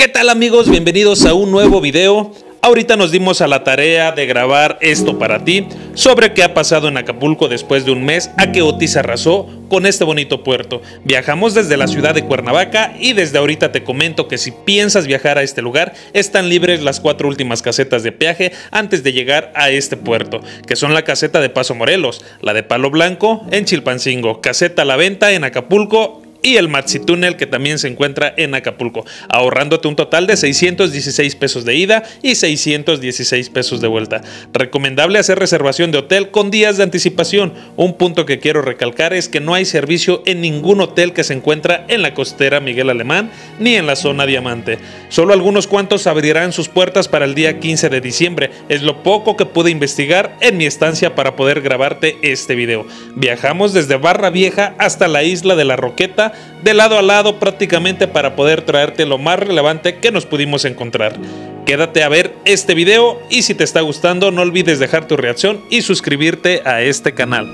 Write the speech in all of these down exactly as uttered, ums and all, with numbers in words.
¿Qué tal amigos? Bienvenidos a un nuevo video. Ahorita nos dimos a la tarea de grabar esto para ti sobre qué ha pasado en Acapulco después de un mes a que Otis arrasó con este bonito puerto. Viajamos desde la ciudad de Cuernavaca y desde ahorita te comento que si piensas viajar a este lugar, están libres las cuatro últimas casetas de peaje antes de llegar a este puerto, que son la caseta de Paso Morelos, la de Palo Blanco en Chilpancingo, caseta La Venta en Acapulco y el Maxi Túnel, que también se encuentra en Acapulco, ahorrándote un total de seiscientos dieciséis pesos de ida y seiscientos dieciséis pesos de vuelta. Recomendable hacer reservación de hotel con días de anticipación. Un punto que quiero recalcar es que no hay servicio en ningún hotel que se encuentra en la costera Miguel Alemán ni en la zona Diamante. Solo algunos cuantos abrirán sus puertas para el día quince de diciembre. Es lo poco que pude investigar en mi estancia para poder grabarte este video. Viajamos desde Barra Vieja hasta la isla de La Roqueta, de lado a lado prácticamente, para poder traerte lo más relevante que nos pudimos encontrar. Quédate a ver este video y si te está gustando no olvides dejar tu reacción y suscribirte a este canal.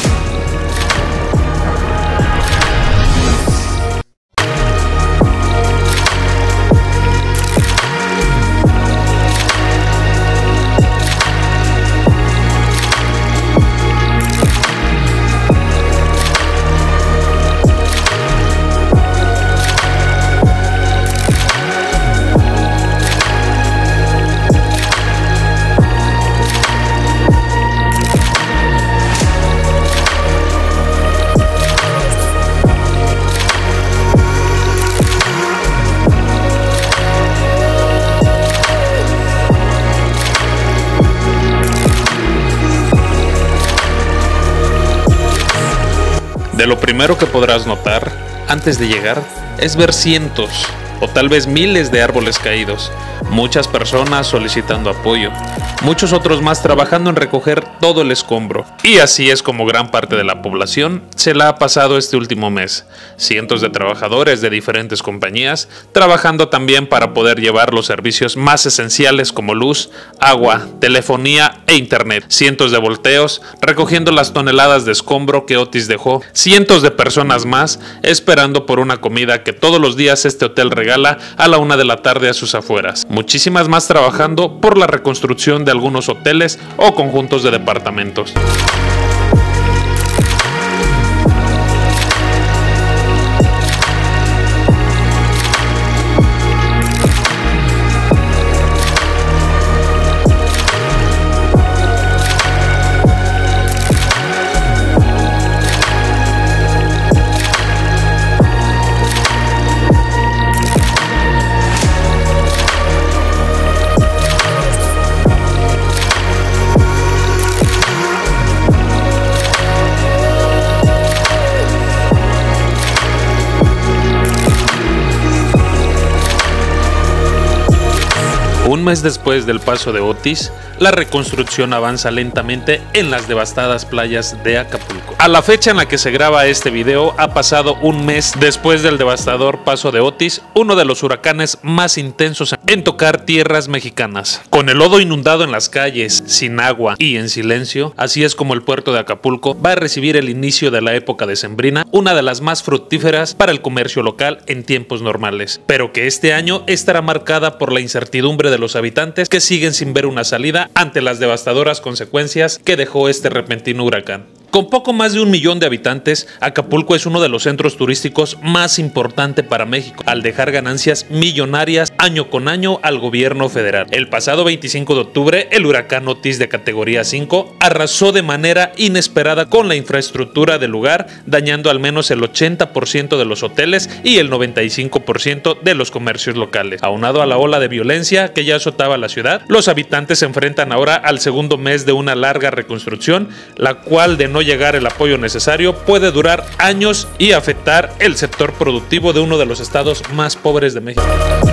De lo primero que podrás notar antes de llegar es ver cientos o tal vez miles de árboles caídos, muchas personas solicitando apoyo, muchos otros más trabajando en recoger todo el escombro. Y así es como gran parte de la población se la ha pasado este último mes. Cientos de trabajadores de diferentes compañías trabajando también para poder llevar los servicios más esenciales como luz, agua, telefonía e internet. Cientos de volteos recogiendo las toneladas de escombro que Otis dejó. Cientos de personas más esperando por una comida que todos los días este hotel regala a la una de la tarde a sus afueras. Muchísimas más trabajando por la reconstrucción de algunos hoteles o conjuntos de departamentos. Un mes después del paso de Otis, la reconstrucción avanza lentamente en las devastadas playas de Acapulco. A la fecha en la que se graba este video ha pasado un mes después del devastador paso de Otis, uno de los huracanes más intensos en tocar tierras mexicanas. Con el lodo inundado en las calles, sin agua y en silencio, así es como el puerto de Acapulco va a recibir el inicio de la época decembrina, una de las más fructíferas para el comercio local en tiempos normales, pero que este año estará marcada por la incertidumbre de los habitantes que siguen sin ver una salida ante las devastadoras consecuencias que dejó este repentino huracán. Con poco más de un millón de habitantes, Acapulco es uno de los centros turísticos más importantes para México, al dejar ganancias millonarias año con año al gobierno federal. El pasado veinticinco de octubre, el huracán Otis de categoría cinco arrasó de manera inesperada con la infraestructura del lugar, dañando al menos el ochenta por ciento de los hoteles y el noventa y cinco por ciento de los comercios locales. Aunado a la ola de violencia que ya azotaba la ciudad, los habitantes se enfrentan ahora al segundo mes de una larga reconstrucción, la cual de no llegar el apoyo necesario puede durar años y afectar el sector productivo de uno de los estados más pobres de México.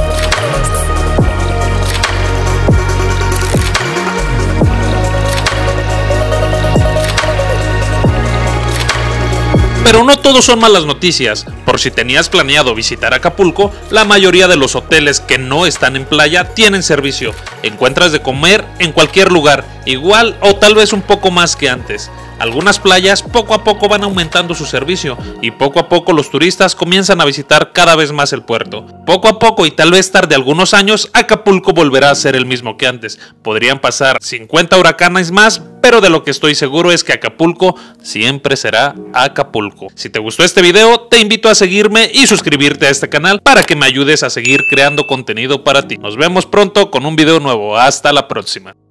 Pero no todo son malas noticias. Por si tenías planeado visitar Acapulco, la mayoría de los hoteles que no están en playa tienen servicio. Encuentras de comer en cualquier lugar, igual o tal vez un poco más que antes. Algunas playas poco a poco van aumentando su servicio y poco a poco los turistas comienzan a visitar cada vez más el puerto. Poco a poco y tal vez tarde algunos años, Acapulco volverá a ser el mismo que antes. Podrían pasar cincuenta huracanes más, pero de lo que estoy seguro es que Acapulco siempre será Acapulco. Si te gustó este video, te invito a seguirme y suscribirte a este canal para que me ayudes a seguir creando contenido para ti. Nos vemos pronto con un video nuevo. Hasta la próxima.